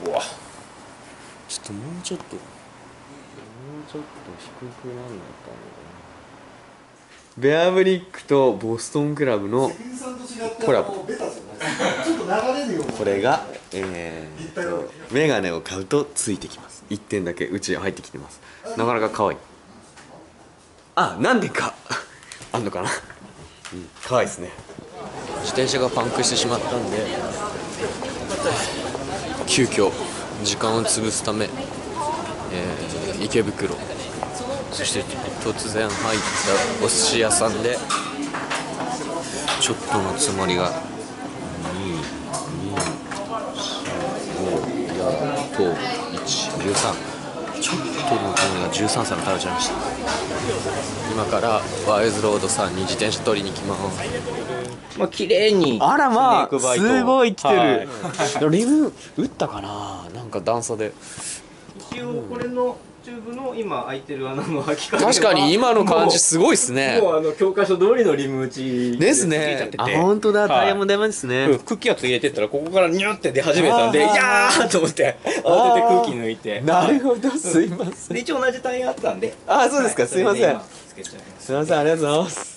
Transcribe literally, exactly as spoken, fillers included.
うわちょっともうちょっともうちょっと低くなんないかな。ベアブリックとボストンクラブのコラボ。これがえーとメガネを買うとついてきます。いってんだけうちに入ってきてます。なかなか可愛い。あ、何点かあんのかな、うん、可愛いですね。自転車がパンクしてしまったんで急遽時間を潰すため、えー、池袋、そして突然入ったお寿司屋さんでちょっとのつもりがに、に、ご、やっといち、じゅうさん、ちょっとのつもりがじゅうさん皿食べちゃいました。今からワイズロードさんに自転車取りに行きます。 まあ綺麗に。 あらまあすごい来てる、 はい、 リム打ったかな、なんか段差で。 一応これのチューブの今開いてる穴の開き方確かに今の感じすごいっすね。 もうあの教科書通りのリム打ちですね。あ、本当だ、タイヤも出ますね。 うん、空気圧入れてったらここからニューって出始めたんで、いやーと思って慌てて空気抜いて。 なるほど、すいません。 で一応同じタイヤあったんで。 あ、そうですか、すいません。すいません、ありがとうございます。